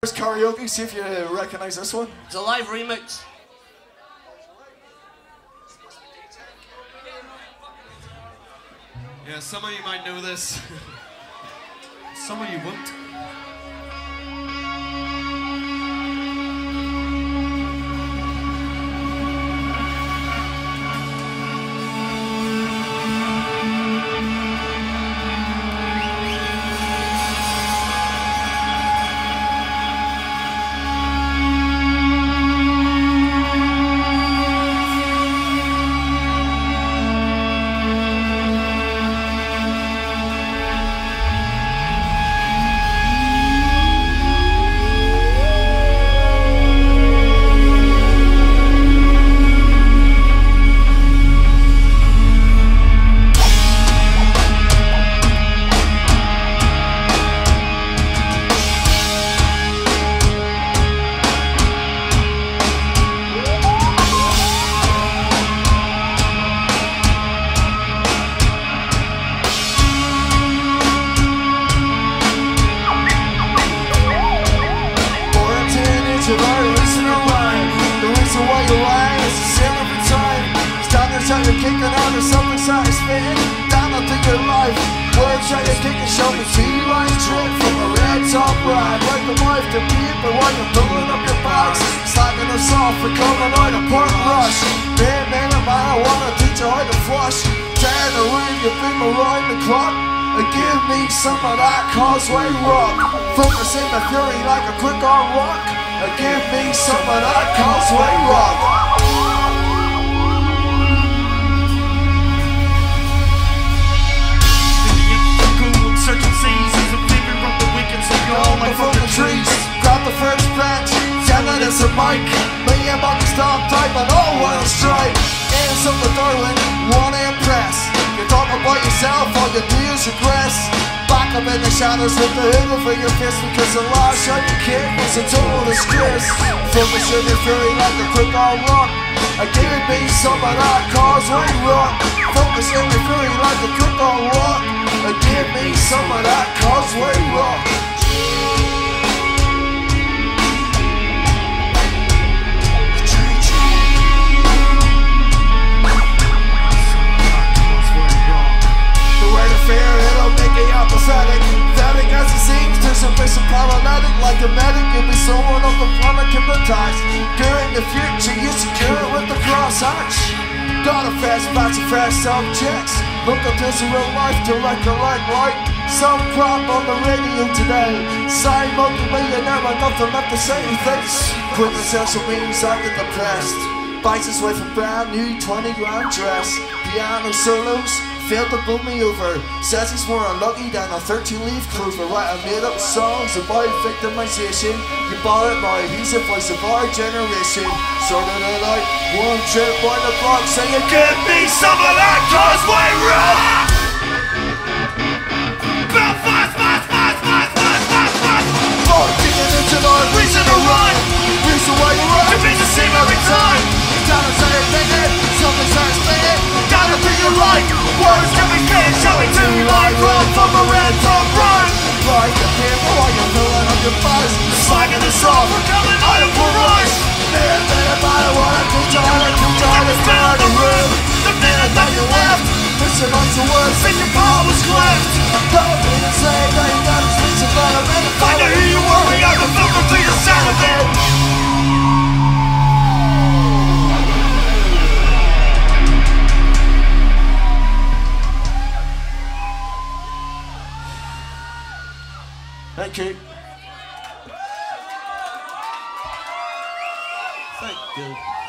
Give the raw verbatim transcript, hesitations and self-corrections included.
Karaoke, see if you recognize this one. It's a live remix. Yeah, some of you might know this. Some of you won't. You're kicking out of something started spitting down into your life. Words try to kick and show me T-line trip from a red top ride. Like the wife to people while you're pulling up your bags, slagging us off for coming out of Port Rush. Man, man, man, I wanna teach you how to flush. Turn around, you've been around the clock. And give me some of that Causeway rock. Focus in the fury like a quick on rock. And give me some of that Causeway rock. Searching seasons of living from the wicked, so you're all like from the trees. Grab the first branch, tell it it's a mic. Me and Monkey stop type and all wanna strike. Hands up the Darwin, wanna impress. You talk about yourself, all you do is regress. Back up in the shadows with the hood over your fist, because the last shot you kicked was a total disgrace. Focus in your fury like a quick on rock. I give me some of that Causeway rock. Focus in your fury like a quick on rock. And give me some of that Causeway rock. The way to fear, it'll make you apathetic. Pathetic as it seems, there's a bit of paralytic. Like a medic, you'll be someone of the planet hypnotized. During the future, you secure it with the cross arch. Got a fast batch of fresh subjects. Look up this in real life to recollect right. Some crap on the radio today. Side multi-millionaire, I got them left the same face. Quit the social means, I get depressed. Buys his wife a brand new twenty grand dress. Piano solos, failed to pull me over. Says he's more unlucky than a thirteen leaf clover. Writing made up songs about victimization. You bought it right, he's a voice of our generation. Sorted it out, one trip on the block, saying give me some of that Causeway rock. Belfast, fast, fast, fast, fast, fast, fast. Lord, digging into the reason to run. Reason why you run. It means the same every time. Down and say it, take it, something starts spinning. Gotta be your right. Words can be spitting, showing to you like run from a red top run. Like the people while you're filling up your buzz. Slagging this off, we're coming out of a rush. Man, man, if I don't wanna do time, I do time to spin out the room. The minute that you left, listen on some words, think your power was cleft. Don't be the same, now you gotta speak some better men. Find out who you were, we got the filter through the sound of it. Thank you. Thank you.